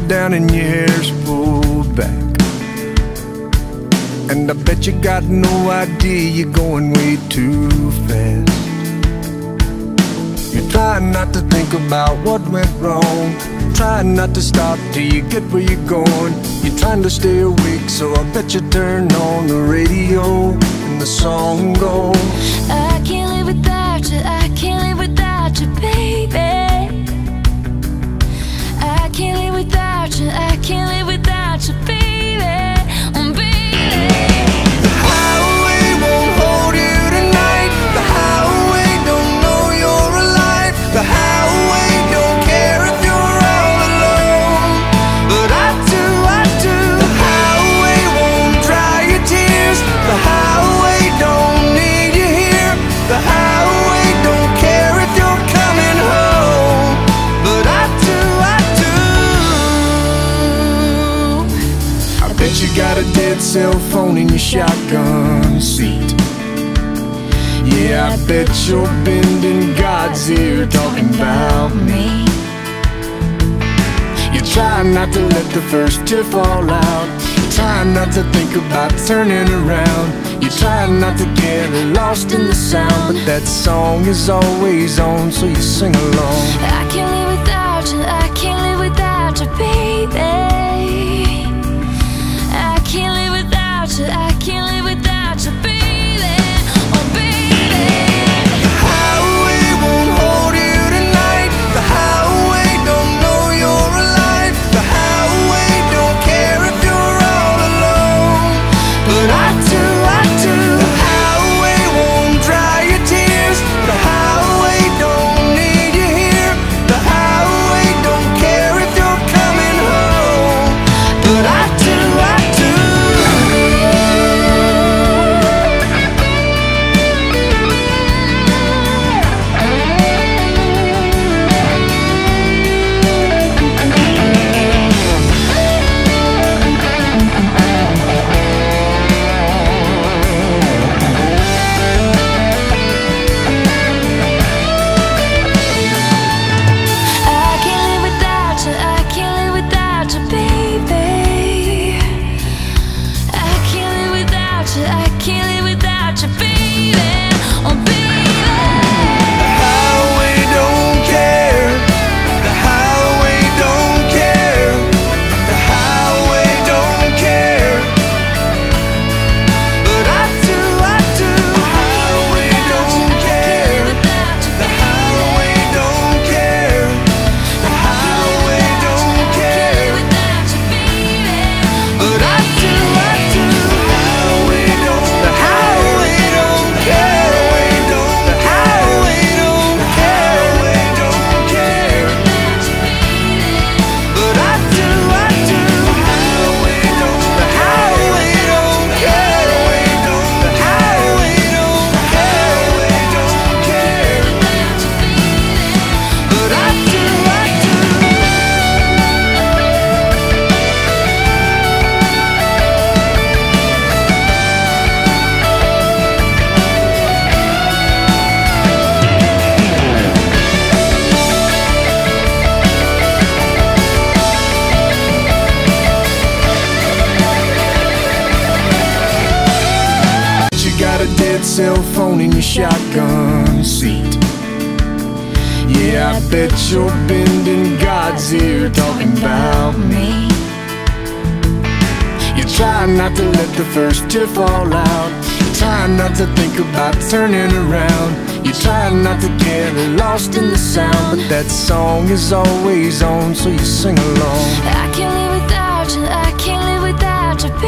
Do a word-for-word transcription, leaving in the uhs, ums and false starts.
down and your hair's pulled back. And I bet you got no idea you're going way too fast. You're trying not to think about what went wrong, trying not to stop till you get where you're going. You're trying to stay awake, so I bet you turn on the radio and the song goes, I can't live without you, I can't live without you, baby. I can't live without you, I can't live without you, baby. Oh, baby. the highway won't hold you tonight. The highway don't know you're alive. The highway don't care if you're all alone, but I do, I do. The highway won't dry your tears. The highway don't need you here. The highway don't care if you're coming home, but I do, I do. I bet you got a dead cell phone in your shotgun seat. Yeah, I bet you're bending God's ear talking about me. You're trying not to let the first tear fall out. You're trying not to think about turning around. You're trying not to get lost in the sound, but that song is always on, so you sing along. I can't live without you, I can't live without you, baby. I can't live without you, I can't live without you, baby. Oh, baby. The highway won't hold you tonight. The highway don't know you're alive. The highway don't care if you're all alone, but I do, I do. The highway won't dry your tears. The highway don't need you here. The highway don't care if you're coming home, but I do, I do. I can't live without you, I can't live without you, baby. I can't live without you, I can't live without you, baby. Oh, baby. The highway don't care. The highway don't care. The highway don't care, but I do, I do. The highway don't care. The highway don't care. The highway don't care, but I do, I do. The highway don't. The highway don't care. The highway don't care. Don't care, but I do, I do. The highway don't. The highway don't care. The highway don't care. Don't care, but I do, I do. You got a dead cell phone in your shotgun seat. Yeah, I bet you're bending God's ear talking about me. You're trying not to let the first tear fall out. You're trying not to think about turning around. You're trying not to get lost in the sound, but that song is always on, so you sing along. I can't live without you, I can't live without you, baby.